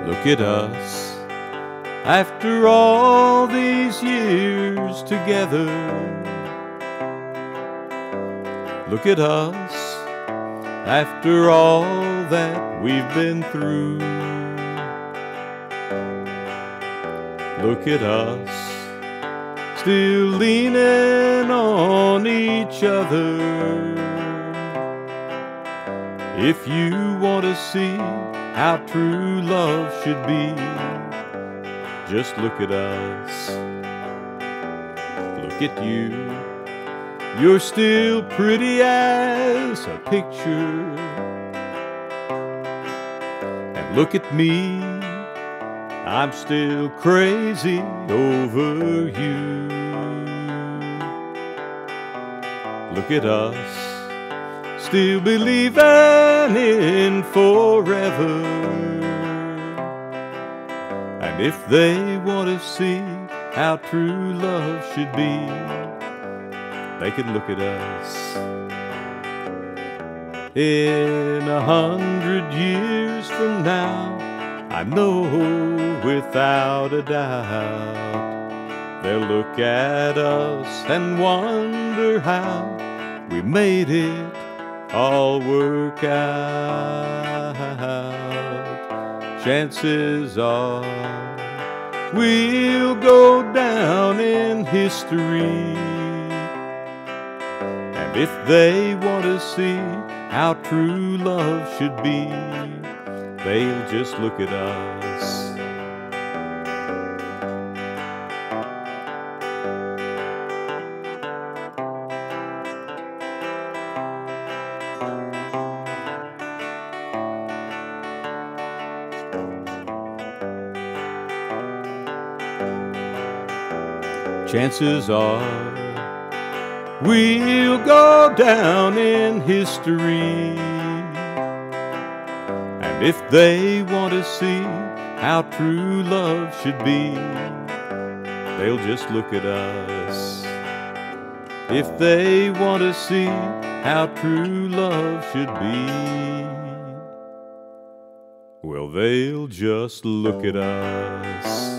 Look at us, after all these years together. Look at us, after all that we've been through. Look at us, still leaning on each other. If you want to see how true love should be, just look at us. Look at you, you're still pretty as a picture. And look at me, I'm still crazy over you. Look at us, still believing in forever. And if they want to see how true love should be, they can look at us. In 100 years from now, I know without a doubt, they'll look at us and wonder how we made it all work out. Chances are we'll go down in history. And if they want to see how true love should be, they'll just look at us. Chances are we'll go down in history. And if they want to see how true love should be, they'll just look at us. If they want to see how true love should be, well, they'll just look at us.